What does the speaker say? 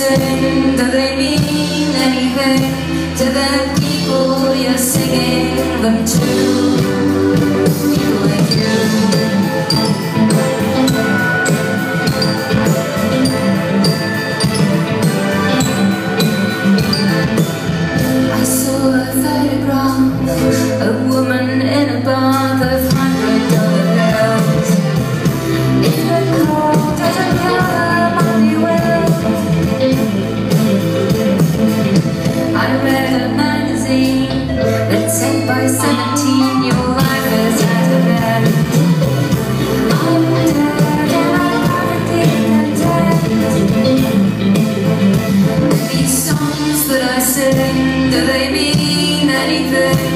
sing, do they mean anything to the people you're singing them to? People like you. I saw a photograph, a woman in a bath of $100 bills. If the cold doesn't come, only will. I read a magazine that said by 17 your life is at an end. I'm dead and I'm perfectly content. These songs that I sing, do they mean anything